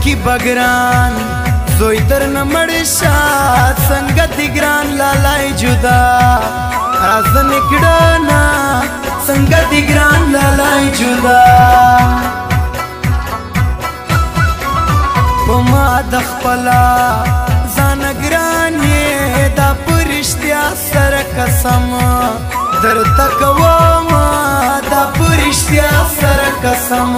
رکی بگران زوی در نمڑشا سنگت گران لالای جدا راز نکڑنا سنگت گران لالای جدا پما دخپلا زان گران یہ دا پرشتیا سر قسم در تکوما دا پرشتیا سر قسم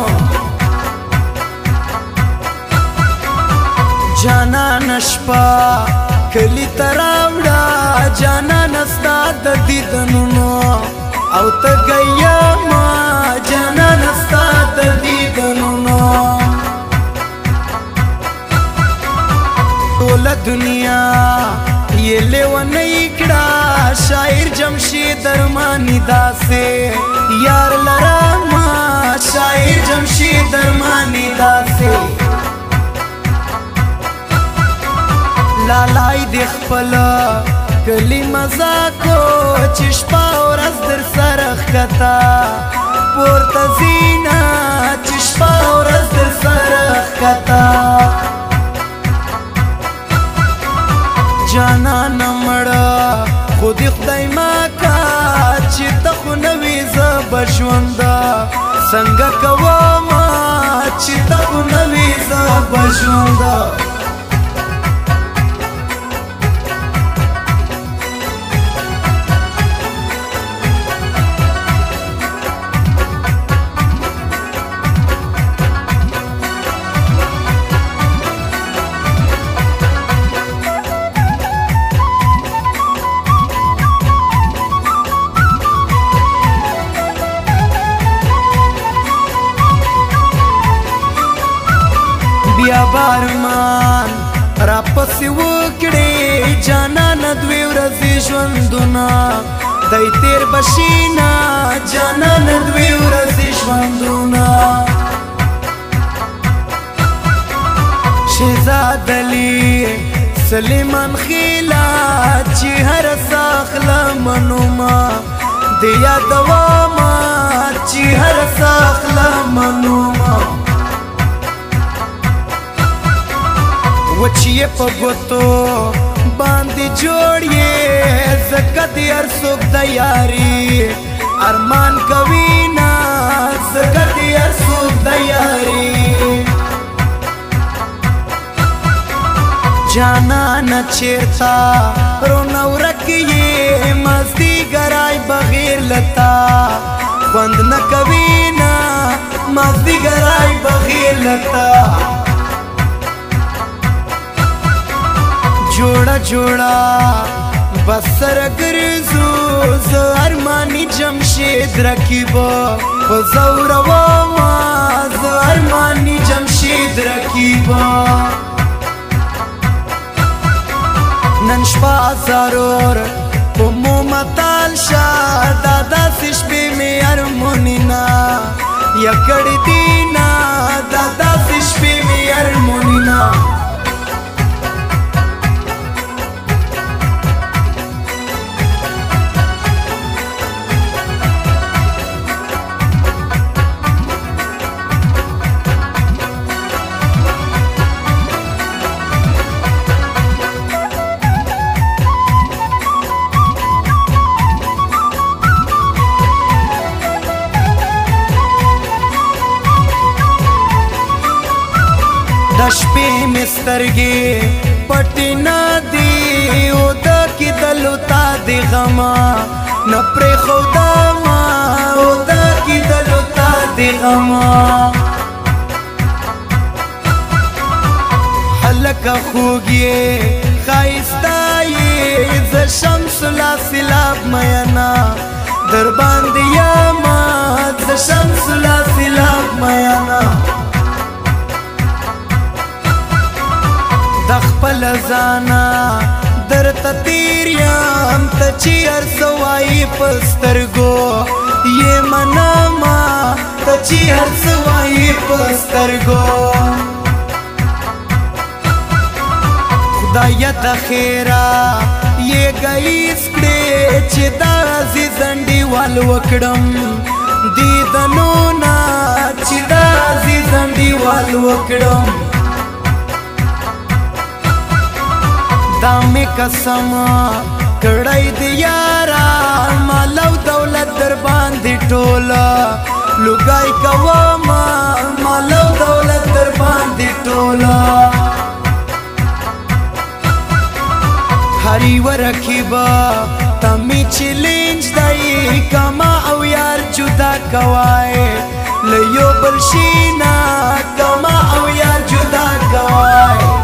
جانا نشپا کلی تراوڑا جانا نستا دا دیدنونو او تا گیا ما جانا نستا دا دیدنونو ټول دنیا یہ لیونی کڑا شاعر جمشید ارمانی داسے یار لراما شاعر جمشید ارمانی داسے لالائی دیخ پلا کلی مزاکو چشپا اور از در سرخ کتا پورتا زینا چشپا اور از در سرخ کتا جانا نمڑا خودی خدای ماکا چی تخو نوی زب ژوندا سنگا کواما چی تخو نوی زب ژوندا بیا بارمان را پسی وکڑی جانا ندوی ورزی ژوندونا دی تیر بشینا جانا ندوی ورزی ژوندونا شهزاد علی سلیمان خیلا چی هر ساخلا منوما دی یادواما چی هر ساخلا منوما وچیه پا گوتو باندی جوڑیه زکت ار سوک دیاری ارمان کوینا زکت ار سوک دیاری جانا نچیرتا رونو رکیه مزدی گرائی بغیر لتا خوند نکوینا مزدی گرائی بغیر لتا جوڑا جوڑا بسر گرزو زو ارمانی جمشید رکیبو زور واما زو ارمانی جمشید رکیبو ننشپا ضرور پمو مطال شا دادا سشپی میں ارمونینا یکڑ دینا دادا سشپی میں ارمونینا دشپی مسترگی پٹی نا دی او دا کی دلو تا دی غما نپری خودا ما او دا کی دلو تا دی غما حلقہ خوگیے خائستائی ز شمس لا سلاب میانا در باندیا ما ز شمس لا سلاب میانا دخپل زانا در تتیریم تچی ارسوائی پسترگو یہ مناما تچی ارسوائی پسترگو خدای تخیرا یہ گئیس کڑے چی دا عزیز انڈی وال وکڑم دیدنونا چی دا عزیز انڈی وال وکڑم دا می قسم کړی دی یارا مال او دولت در باندې ټوله لوګای کوم مال او دولت در باندې ټوله هری ورکیبا تمی چیلنج دای کما او یار جدا کوای لیو بلشینا کما او یار جدا کوای